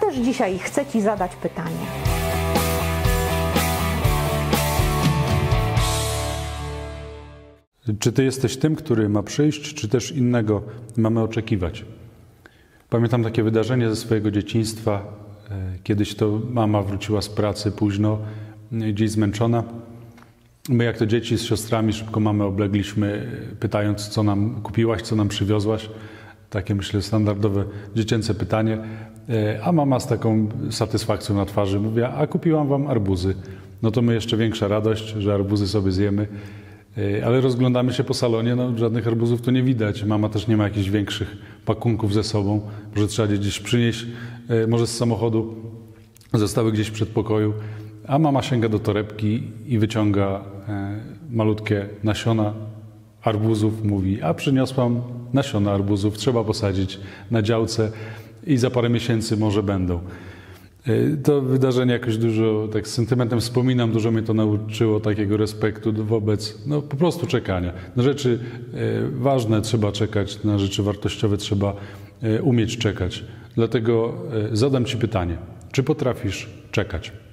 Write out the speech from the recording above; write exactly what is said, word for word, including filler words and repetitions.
też dzisiaj chcę Ci zadać pytanie. Czy Ty jesteś tym, który ma przyjść, czy też innego mamy oczekiwać? Pamiętam takie wydarzenie ze swojego dzieciństwa. Kiedyś to mama wróciła z pracy późno, gdzieś zmęczona. My jak to dzieci z siostrami szybko mamę oblegliśmy, pytając, co nam kupiłaś, co nam przywiozłaś. Takie, myślę, standardowe dziecięce pytanie. A mama z taką satysfakcją na twarzy mówi: a kupiłam wam arbuzy. No to my jeszcze większa radość, że arbuzy sobie zjemy. Ale rozglądamy się po salonie, no żadnych arbuzów tu nie widać. Mama też nie ma jakichś większych pakunków ze sobą. Może trzeba gdzieś przynieść, może z samochodu, zostały gdzieś w przedpokoju. A mama sięga do torebki i wyciąga malutkie nasiona arbuzów. Mówi: a przyniosłam nasiona arbuzów, trzeba posadzić na działce i za parę miesięcy może będą. To wydarzenie jakoś dużo, tak z sentymentem wspominam, dużo mnie to nauczyło takiego respektu wobec, no po prostu czekania. Na rzeczy ważne trzeba czekać, na rzeczy wartościowe trzeba umieć czekać. Dlatego zadam Ci pytanie, czy potrafisz czekać?